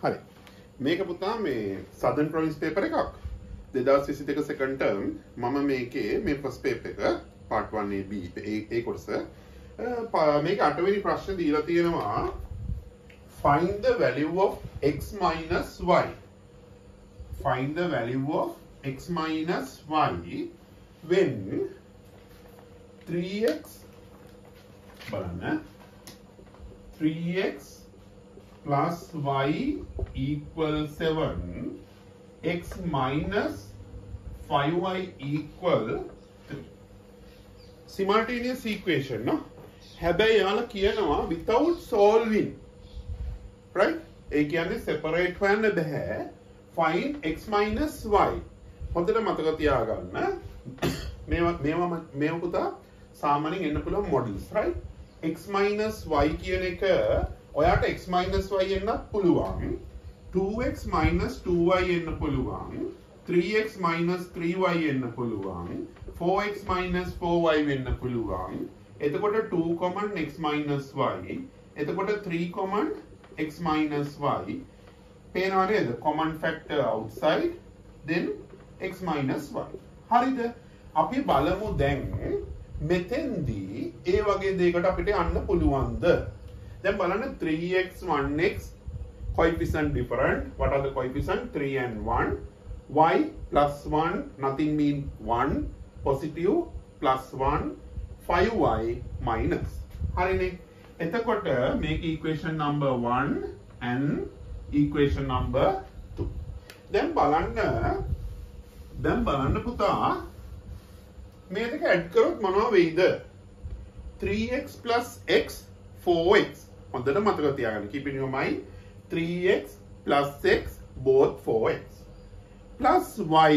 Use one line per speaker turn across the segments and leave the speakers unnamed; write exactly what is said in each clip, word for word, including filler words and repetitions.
හරි. මේක පුතා මේ Southern Province paper එකක්. දෙදාස් විසි දෙක second term මම මේකේ මේ first paper එක part one A B ඒ කොටස මේක අටවෙනි ප්‍රශ්න දීලා තියෙනවා find the value of x minus y. Find the value of x minus y when three x බලන්න three x plus y equals seven, x minus five y equal three. Simultaneous equation, no? හැබැයි යාලා කියනවා without solving. Right? ඒ කියන්නේ separate හොයන්න බෑ. Find x minus y. හොඳට මතක තියාගන්න. මේවා මේවා මේව පුතා සාමාන්‍යයෙන් එන්න පුළුවන් models, right? x minus y කියන එක ඔයාට x minus y එන්නත් පුළුවන්. two x minus two y එන්න පුළුවන්. three x minus three y එන්න පුළුවන්. four x minus four y වෙන්න පුළුවන්. එතකොට two common x minus y. එතකොට three common x minus y. පේනවා නේද? Common factor outside then x minus y. හරිද? අපි බලමු දැන් මෙතෙන්දී ඒ වගේ දෙයකට අපිට යන්න පුළුවන්ද? දැන් බලන්න three x one x coefficient different. What are the coefficient? three and one. Y plus one, nothing mean one. Positive plus one. five y minus. හරිනේ. එතකොට මේක equation number one and equation number two. දැන් බලන්න දැන් බලන්න පුතා මේ දෙක ඇඩ් කරොත් මොනවා වෙයිද? three x plus x four x. හොඳට මතක තියාගන්න. Keep in your mind three x plus x both four x plus y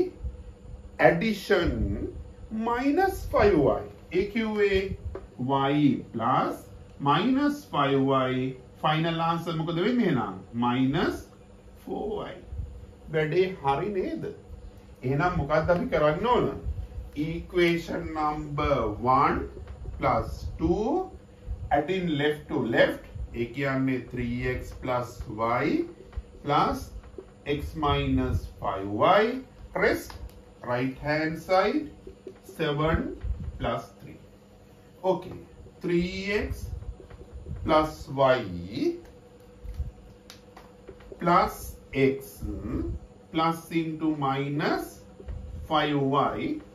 addition minus five y. A Q A y plus minus five y. Final answer මොකද වෙන්නේ එහෙනම්? minus four y. වැඩේ හරි නේද? එහෙනම් මොකක්ද අපි කරන්න ඕන? Equation number one plus two adding left to left. ඒ කියන්නේ three x plus y plus x minus five y. Rest right hand side seven plus three. Okay, three x plus y plus x plus into minus five y.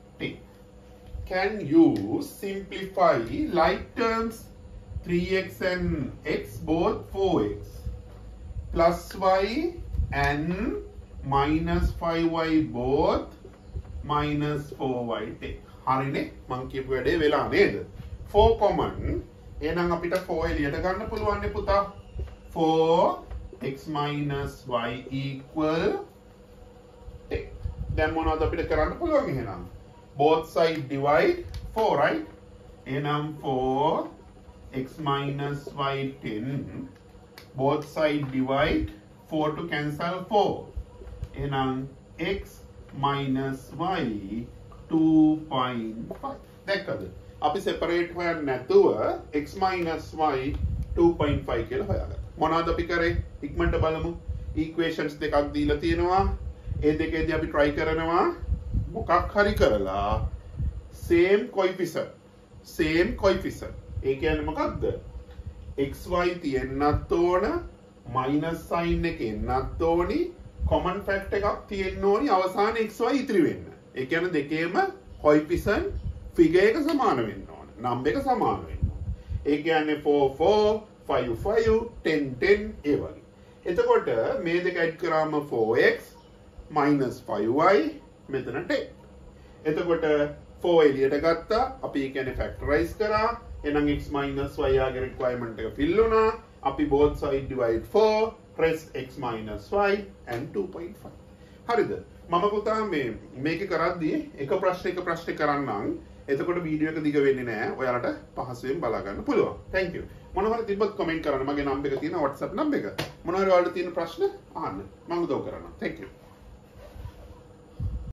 Can you simplify like terms? three x and x both four x plus y and minus five y both minus four y take. හරිනේ මං කියපු වැඩේ වෙලා නේද? four common එහෙනම් අපිට four එළියට ගන්න පුළුවන් නේ පුතා. four x minus y equal take. දැන් මොනවද අපිට කරන්න පුළුවන් එහෙනම්? Both side divide four, right? Enam four x minus y ten. Both side divide four to cancel four. Enam x minus y two point five. දැක්කද? අපි separate හොයන්න නැතුව x minus y two point five කියලා හොයාගත්තා. මොනවද අපි කරේ? ඉක්මනට බලමු. equations දෙකක් දීලා තියෙනවා. ඒ දෙකේදී අපි try කරනවා මොකක් හරි කරලා same coefficient same coefficient ඒ කියන්නේ මොකක්ද xy තියෙන්නත් ඕන minus sign එක එන්නත් ඕනි common factor එකක් තියෙන්න ඕනි අවසාන xy ඉතිරි වෙන්න. ඒ කියන්නේ දෙකේම coefficient figure එක සමාන වෙන්න ඕන. number එක සමාන වෙන්න ඕන. ඒ කියන්නේ four four five five ten ten ඒ වගේ. එතකොට මේ දෙක add කරාම four x minus five y මෙතන take. එතකොට four එළියට ගත්තා. අපි ඒ කියන්නේ factorize කරා. එහෙනම් x minus y ආගේ requirement එක fill වුණා. අපි both side divide four, rest x minus y and two point five. හරිද? මම පුතා මේ මේක කරද්දී එක ප්‍රශ්න එක ප්‍රශ්න කරන්නම්. එතකොට වීඩියෝ එක දිග වෙන්නේ නැහැ. ඔයාලට පහසුවෙන් බලා ගන්න පුළුවන්. Thank you. මොනවා හරි තිබ්බත් comment කරන්න. මගේ number එක තියෙනවා WhatsApp number එක. මොනවා හරි ඔයාලට තියෙන ප්‍රශ්න අහන්න. මම උදව් කරනවා. Thank you.